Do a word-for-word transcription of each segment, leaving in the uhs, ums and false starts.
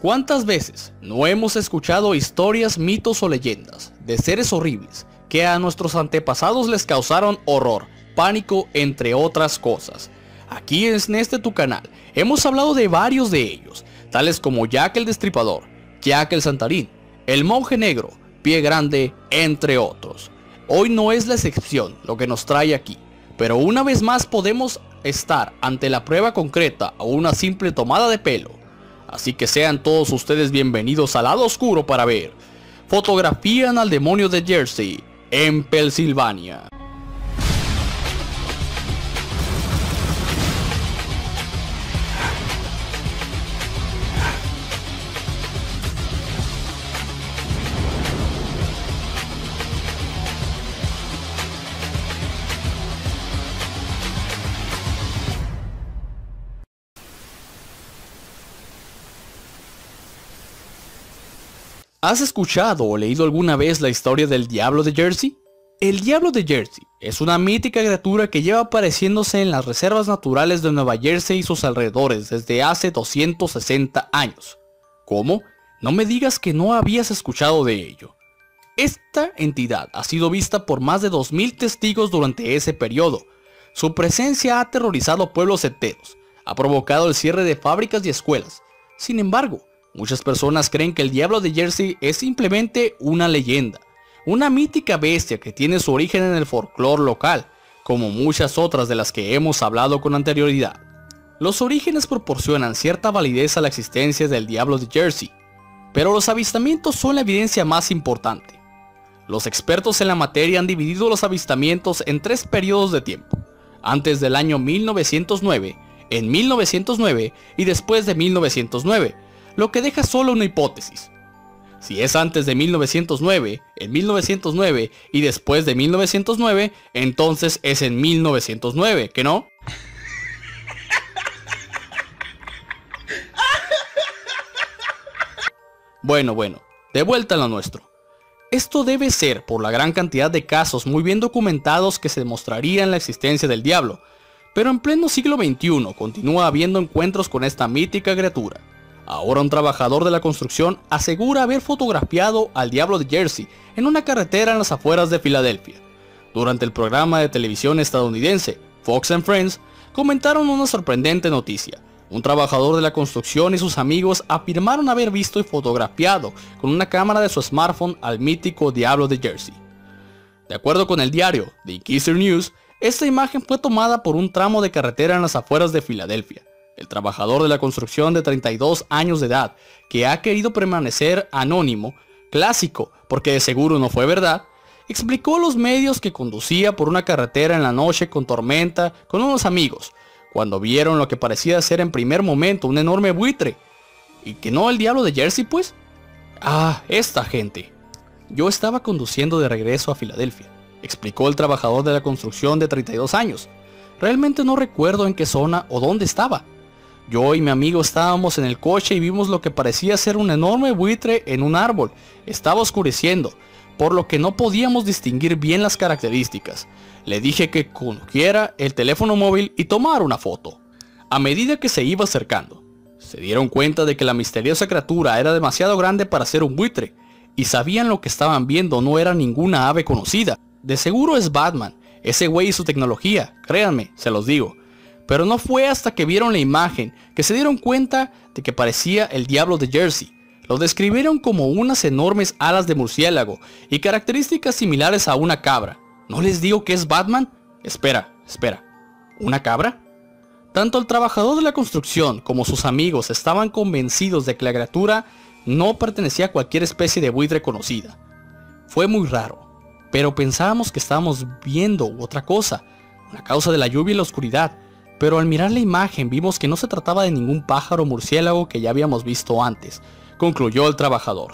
¿Cuántas veces no hemos escuchado historias, mitos o leyendas de seres horribles que a nuestros antepasados les causaron horror, pánico, entre otras cosas? Aquí en este tu canal hemos hablado de varios de ellos, tales como Jack el Destripador, Jack el Santarín, el Monje Negro, Pie Grande, entre otros. Hoy no es la excepción lo que nos trae aquí, pero una vez más podemos estar ante la prueba concreta o una simple tomada de pelo. Así que sean todos ustedes bienvenidos al lado oscuro para ver Fotografían al demonio de Jersey en Pensilvania. ¿Has escuchado o leído alguna vez la historia del Diablo de Jersey? El Diablo de Jersey es una mítica criatura que lleva apareciéndose en las reservas naturales de Nueva Jersey y sus alrededores desde hace doscientos sesenta años. ¿Cómo? No me digas que no habías escuchado de ello. Esta entidad ha sido vista por más de dos mil testigos durante ese periodo. Su presencia ha aterrorizado pueblos enteros, ha provocado el cierre de fábricas y escuelas. Sin embargo, muchas personas creen que el Diablo de Jersey es simplemente una leyenda, una mítica bestia que tiene su origen en el folclore local, como muchas otras de las que hemos hablado con anterioridad. Los orígenes proporcionan cierta validez a la existencia del Diablo de Jersey, pero los avistamientos son la evidencia más importante. Los expertos en la materia han dividido los avistamientos en tres periodos de tiempo: antes del año mil novecientos nueve, en mil novecientos nueve y después de mil novecientos nueve. Lo que deja solo una hipótesis. Si es antes de mil novecientos nueve, en mil novecientos nueve y después de mil novecientos nueve, entonces es en mil novecientos nueve, ¿que no? Bueno, bueno, de vuelta a lo nuestro. Esto debe ser por la gran cantidad de casos muy bien documentados que se demostrarían la existencia del diablo, pero en pleno siglo veintiuno continúa habiendo encuentros con esta mítica criatura. Ahora un trabajador de la construcción asegura haber fotografiado al Diablo de Jersey en una carretera en las afueras de Filadelfia. Durante el programa de televisión estadounidense Fox and Friends, comentaron una sorprendente noticia. Un trabajador de la construcción y sus amigos afirmaron haber visto y fotografiado con una cámara de su smartphone al mítico Diablo de Jersey. De acuerdo con el diario The Kisser News, esta imagen fue tomada por un tramo de carretera en las afueras de Filadelfia. El trabajador de la construcción de treinta y dos años de edad, que ha querido permanecer anónimo, clásico porque de seguro no fue verdad, explicó a los medios que conducía por una carretera en la noche con tormenta con unos amigos, cuando vieron lo que parecía ser en primer momento un enorme buitre. ¿Y que no el Diablo de Jersey, pues? Ah, esta gente. Yo estaba conduciendo de regreso a Filadelfia, explicó el trabajador de la construcción de treinta y dos años. Realmente no recuerdo en qué zona o dónde estaba. Yo y mi amigo estábamos en el coche y vimos lo que parecía ser un enorme buitre en un árbol. Estaba oscureciendo, por lo que no podíamos distinguir bien las características. Le dije que cogiera el teléfono móvil y tomara una foto. A medida que se iba acercando, se dieron cuenta de que la misteriosa criatura era demasiado grande para ser un buitre, y sabían lo que estaban viendo no era ninguna ave conocida. De seguro es Batman, ese güey y su tecnología, créanme, se los digo. Pero no fue hasta que vieron la imagen que se dieron cuenta de que parecía el Diablo de Jersey. Lo describieron como unas enormes alas de murciélago y características similares a una cabra. ¿No les digo que es Batman? Espera, espera. ¿Una cabra? Tanto el trabajador de la construcción como sus amigos estaban convencidos de que la criatura no pertenecía a cualquier especie de buitre conocida. Fue muy raro, pero pensábamos que estábamos viendo otra cosa, a causa de la lluvia y la oscuridad. Pero al mirar la imagen vimos que no se trataba de ningún pájaro o murciélago que ya habíamos visto antes, concluyó el trabajador.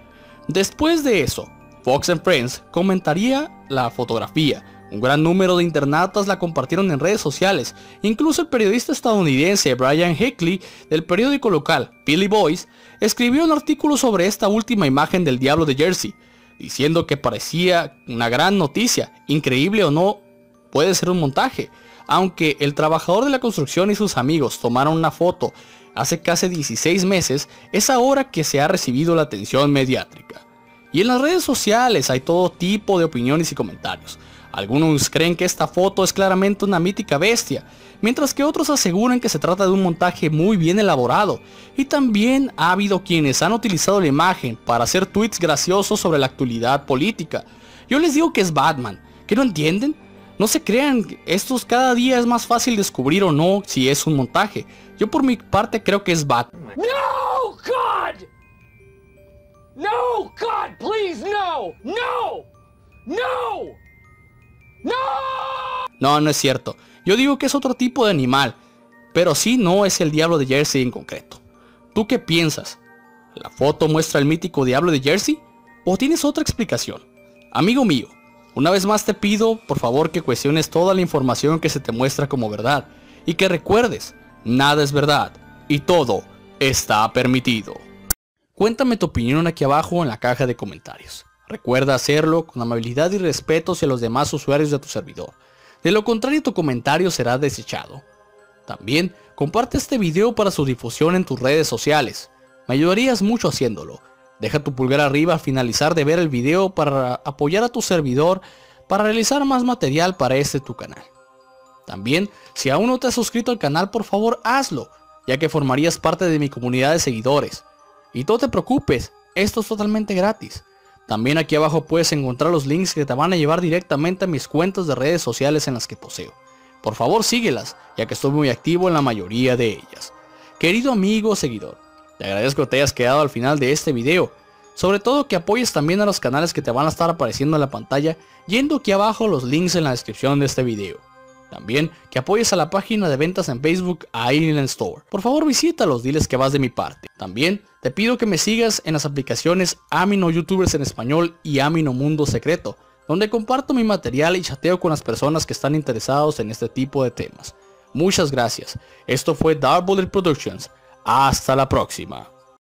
Después de eso, Fox and Friends comentaría la fotografía. Un gran número de internautas la compartieron en redes sociales. Incluso el periodista estadounidense Brian Hickley del periódico local Philly Voice escribió un artículo sobre esta última imagen del Diablo de Jersey, diciendo que parecía una gran noticia. Increíble o no, puede ser un montaje. Aunque el trabajador de la construcción y sus amigos tomaron una foto Hace casi dieciséis meses es ahora que se ha recibido la atención mediática. Y en las redes sociales hay todo tipo de opiniones y comentarios. Algunos creen que esta foto es claramente una mítica bestia, mientras que otros aseguran que se trata de un montaje muy bien elaborado. Y también ha habido quienes han utilizado la imagen para hacer tweets graciosos sobre la actualidad política. Yo les digo que es Batman, ¿que no entienden? No se crean, estos cada día es más fácil descubrir o no si es un montaje. Yo por mi parte creo que es Batman. No, God! No, God, please, no! No! No! ¡No! No, no es cierto. Yo digo que es otro tipo de animal, pero sí no es el diablo de Jersey en concreto. ¿Tú qué piensas? ¿La foto muestra el mítico diablo de Jersey? ¿O tienes otra explicación? Amigo mío, una vez más te pido por favor que cuestiones toda la información que se te muestra como verdad y que recuerdes, nada es verdad y todo está permitido. Cuéntame tu opinión aquí abajo en la caja de comentarios. Recuerda hacerlo con amabilidad y respeto hacia los demás usuarios de tu servidor. De lo contrario tu comentario será desechado. También comparte este video para su difusión en tus redes sociales. Me ayudarías mucho haciéndolo. Deja tu pulgar arriba al finalizar de ver el video para apoyar a tu servidor para realizar más material para este tu canal. También, si aún no te has suscrito al canal, por favor hazlo, ya que formarías parte de mi comunidad de seguidores. Y no te preocupes, esto es totalmente gratis. También aquí abajo puedes encontrar los links que te van a llevar directamente a mis cuentas de redes sociales en las que poseo. Por favor síguelas, ya que estoy muy activo en la mayoría de ellas. Querido amigo o seguidor, te agradezco que te hayas quedado al final de este video. Sobre todo que apoyes también a los canales que te van a estar apareciendo en la pantalla, yendo aquí abajo los links en la descripción de este video. También que apoyes a la página de ventas en Facebook Island Store. Por favor visítalos, diles que vas de mi parte. También te pido que me sigas en las aplicaciones Amino Youtubers en español y Amino Mundo Secreto, donde comparto mi material y chateo con las personas que están interesados en este tipo de temas. Muchas gracias. Esto fue Dark Bullet Productions. Hasta la próxima.